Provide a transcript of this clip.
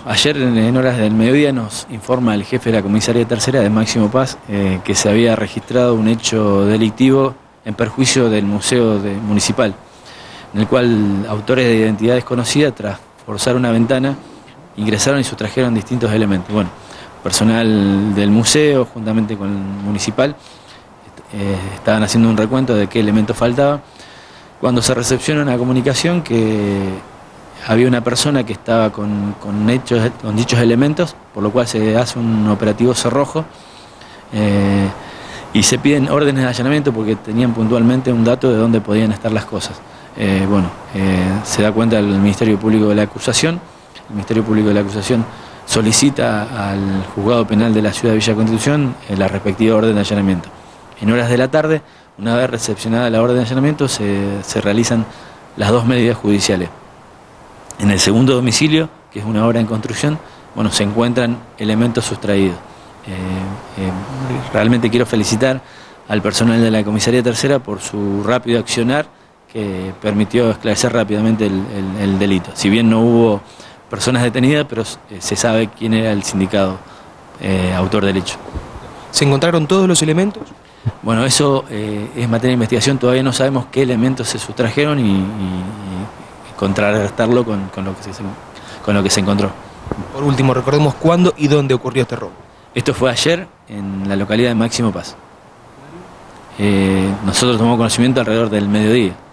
Ayer en horas del mediodía nos informa el jefe de la comisaría tercera de Máximo Paz que se había registrado un hecho delictivo en perjuicio del museo municipal, en el cual autores de identidad desconocida, tras forzar una ventana, ingresaron y sustrajeron distintos elementos. Bueno, personal del museo juntamente con el municipal estaban haciendo un recuento de qué elementos faltaban, cuando se recepciona una comunicación que había una persona que estaba con dichos elementos, por lo cual se hace un operativo cerrojo y se piden órdenes de allanamiento porque tenían puntualmente un dato de dónde podían estar las cosas. Se da cuenta el Ministerio Público de la Acusación. El Ministerio Público de la Acusación solicita al Juzgado Penal de la Ciudad de Villa Constitución la respectiva orden de allanamiento. En horas de la tarde, una vez recepcionada la orden de allanamiento, se realizan las dos medidas judiciales. En el segundo domicilio, que es una obra en construcción, se encuentran elementos sustraídos. Realmente quiero felicitar al personal de la comisaría tercera por su rápido accionar que permitió esclarecer rápidamente el delito. Si bien no hubo personas detenidas, pero se sabe quién era el sindicado autor del hecho. ¿Se encontraron todos los elementos? Bueno, eso es materia de investigación, todavía no sabemos qué elementos se sustrajeron y contrarrestarlo con lo que se encontró. Por último, recordemos cuándo y dónde ocurrió este robo. Esto fue ayer en la localidad de Máximo Paz. Nosotros tomamos conocimiento alrededor del mediodía.